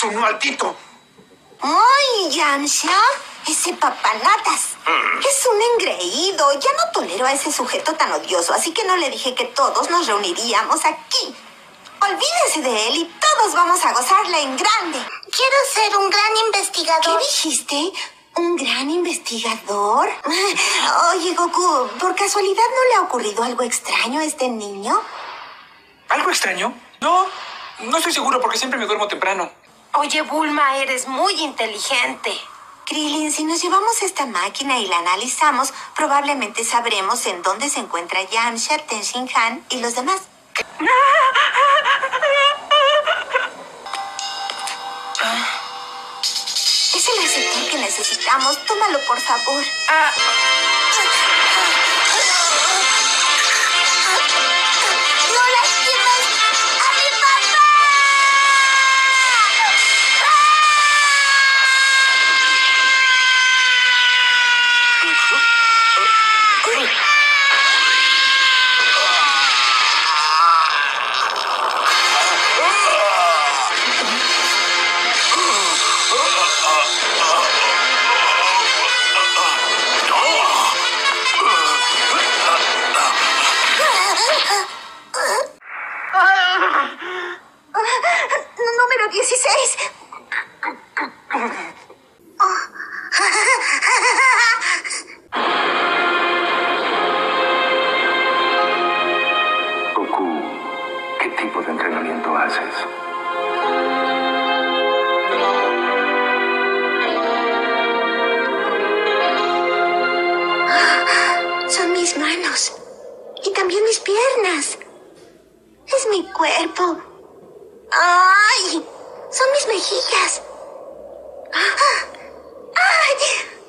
¡Es un maldito! ¡Ay, Yamcha! Ese papanatas. Es un engreído. Ya no tolero a ese sujeto tan odioso, así que no le dije que todos nos reuniríamos aquí. Olvídense de él y todos vamos a gozarla en grande. Quiero ser un gran investigador. ¿Qué dijiste? ¿Un gran investigador? Oye, Goku, ¿por casualidad no le ha ocurrido algo extraño a este niño? ¿Algo extraño? No estoy seguro porque siempre me duermo temprano. Oye, Bulma, eres muy inteligente. Krillin, si nos llevamos esta máquina y la analizamos, probablemente sabremos en dónde se encuentra Yamcha, Ten Shin Han y los demás. Es el receptor que necesitamos. Tómalo, por favor. ¡No lastimes a mi papá! Número 16. Goku, ¿qué tipo de entrenamiento haces? Son mis manos. Y también mis piernas. Es mi cuerpo. ¡Ay! Son mis mejillas. ¡Ay!